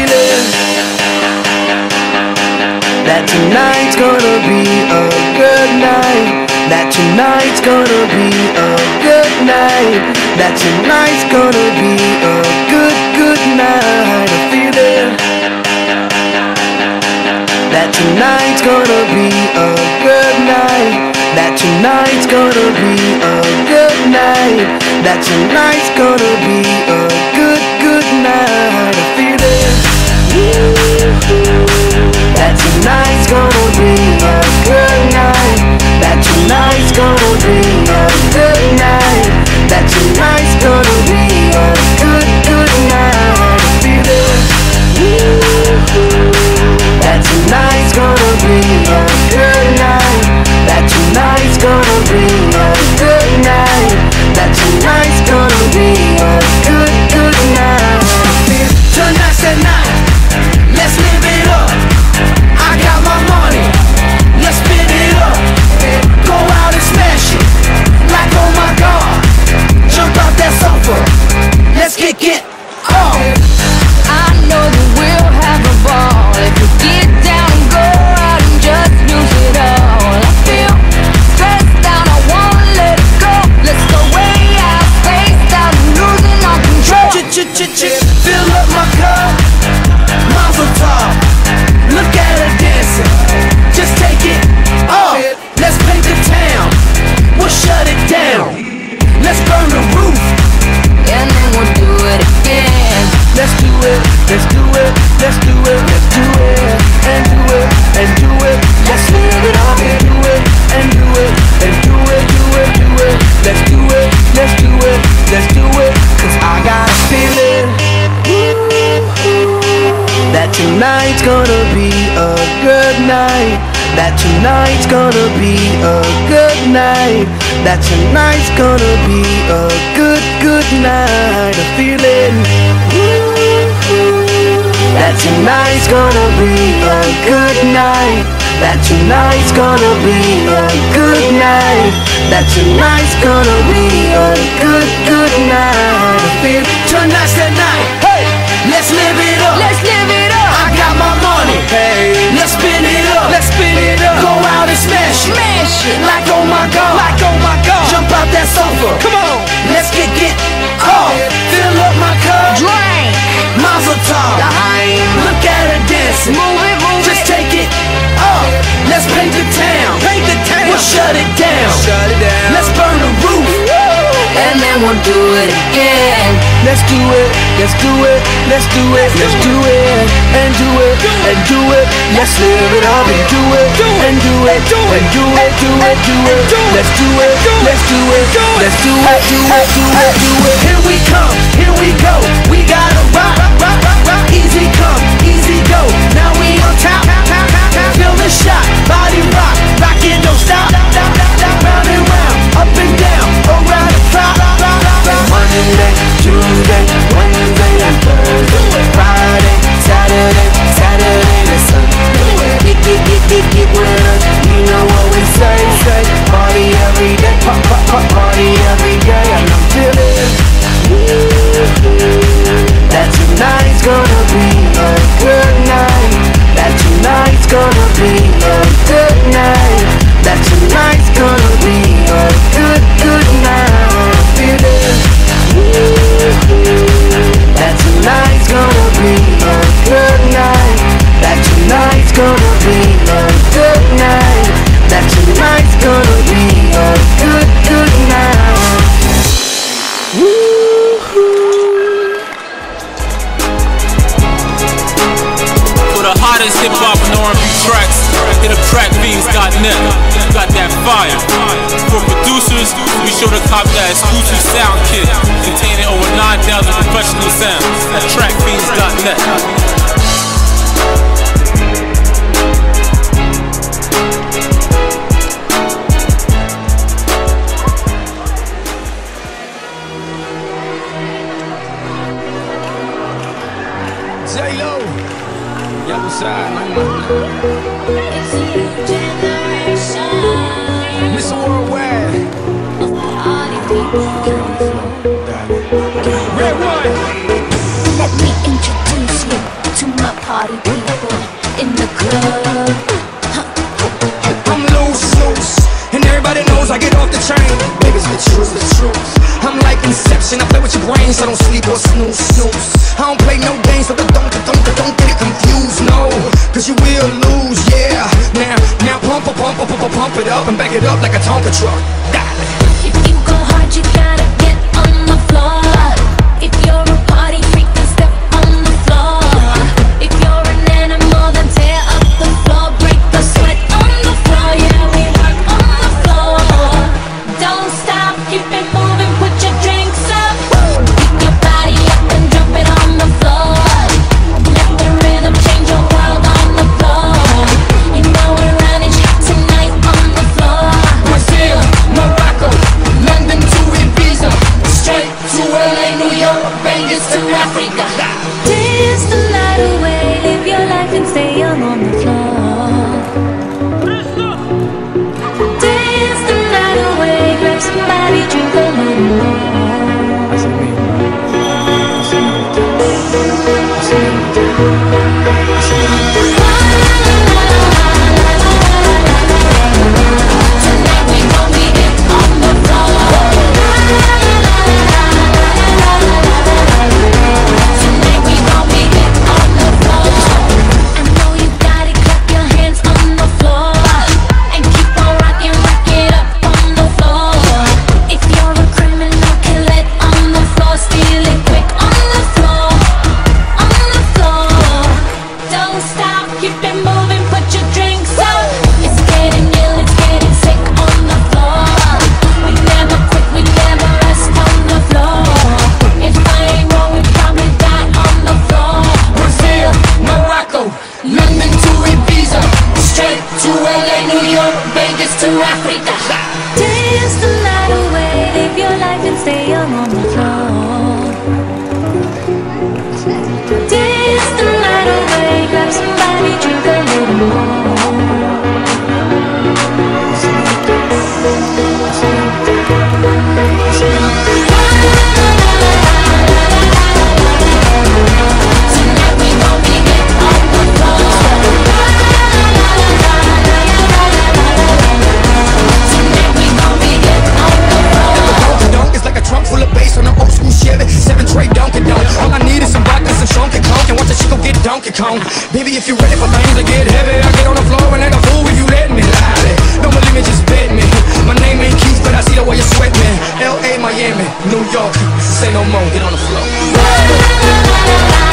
feeling that tonight's gonna be a good night. That tonight's gonna be a good night. That tonight's gonna be a good night. A feeling that tonight's gonna be a good night. That tonight's gonna be a good night. That tonight's gonna be a good night. A feeling that tonight's gonna be a good night. That tonight's gonna be a good night. That tonight's gonna be a good night. A feeling that tonight's gonna be a good night. That tonight's gonna be a good night. That tonight's gonna be a good night. Tonight's the night, let's live it up. I got my money, let's spin it up. Go out and smash it, like oh my God. Jump out that sofa, let's kick it off. I know that we'll have a ball if we get down and go out and just lose it all. I feel stressed out, I wanna let it go. Let's go way out, spaced out, and losing all control. Fill up my cup, Mazel Tov. Look at her dancing, just take it off. Let's paint the town, we'll shut it down. Let's burn the roof, And then we'll do it again. let's do it, let's do it, let's do it, let's do it, and do it, and do it. Let's live it up and do it, and do it, and do it, do it, do it. Let's do it, let's do it, let's do it. Cause I got a feeling that tonight's gonna be a good night. That tonight's gonna be a good night. That tonight's gonna be a good night. A feeling that tonight's gonna be a good night. That tonight's gonna be a good night. That tonight's gonna be a good night. I feel tonight's the night. Hey, let's live it up. Let's live it up. I got my money. Hey, let's spin it up. Let's spin it up. Go out and smash it. Smash it. Like oh my God. Like oh my God. Jump out that sofa. Come on. Let's kick it off. Fill up my cup. Drink. Mazel Tov. Look at her dancing. Move it, move Just it. take it off. Let's paint the town. Paint the town. We'll shut it down. Shut it down. Let's burn the roof. And then we'll do it again. Let's do it. Let's do it. Let's do it. Let's do it. And do it. And do it. Let's live it up and do it. And do it. And do it. Do it. Do it. Let's do it. Let's do it. Let's do it. Do it. Do it. Do it. Here we come. Here we go. We gotta rock. Rock. Rock. Rock. Easy come. Easy go. Now we on top. Feel the shot. Body rock. Rockin', don't stop. Round and round. Up and down. Around the clock. Monday, Tuesday, Wednesday, and Thursday, Friday, Saturday, Saturday to Sunday. Get with us. You know what we say. Party every day. Party every day. And I'm feeling that tonight's gonna be a good night. That tonight's gonna be a good night. That tonight's gonna be a good night. Feeling that tonight's gonna be a good night. That tonight's gonna be a good night. That tonight's gonna be a good night. For the hottest hip-hop and R&B tracks, hit up trackfiends.net. Got that fire. For producers, be sure to cop that exclusive sound kit containing over 9,000 professional sounds at trackfiends.net. J-Lo, Yellow Side, It's a new generation. Mr. Worldwide, Let me introduce you to my party people in the club. I'm loose, and everybody knows I get off the chain. Baby, it's the truth. I'm like Inception, I play with your brain, so don't sleep or snooze. I don't play no games, so don't get it confused, no. Cause you will lose, yeah. Now pump it up and back it up like a Tonka truck. If you go hard, you gotta get on the floor. If you're a party freak, then step on the floor. If you're an animal, then tear up the floor. Break the sweat on the floor, yeah, we work on the floor. Don't stop, keep it moving, put your drinks up. Pick your body up and drop it on the floor. Let the rhythm change your world on the floor. You know we're running tonight on the floor. Brazil, Morocco, London to Ibiza, straight to LA, New York, Vegas to Africa. Dance the night away, live your life and stay young on the floor. Dance the night away, grab somebody, drink a little more. Tonight we gon' be it on the floor. Tonight we gon' be it on the floor. I know you got it, clap your hands on the floor. And keep on rocking, rock it up on the floor. If you're a criminal, kill it on the floor. Steal it quick on the floor. On the floor. Don't stop, keep it moving, put your drinks up. It's getting ill, it's getting sick on the floor. We never quit, we never rest on the floor. If I ain't wrong, we probably die on the floor. Brazil, Morocco, London to Ibiza, straight to LA, New York, Vegas to Africa. Dance the night away, live your life and stay young on the floor. Dance the night away, grab somebody, drink a little more. Tonight we gon' be it on the floor. Tonight we gon' be it on the floor. Donk is like a trunk full of bass on an old school Chevy 7 tray Donkey Donk. All I need is some vodka, some Donkey Kong, and watch the shit go get Donkey Kong. Baby, if you ready for things to get heavy, I get on the floor and act a fool if you let me. Lie. Don't believe me, just bet me. My name ain't Keith, but I see the way you sweat, man. LA, Miami, New York, say no more, get on the floor.